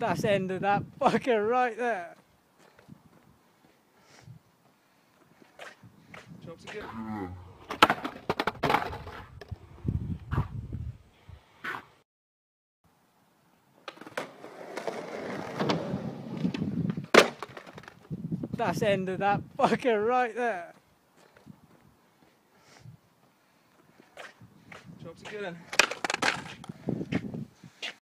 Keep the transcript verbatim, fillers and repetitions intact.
That's end of that fucker right there. Jobs again. That's end of that fucker right there. Jobs again.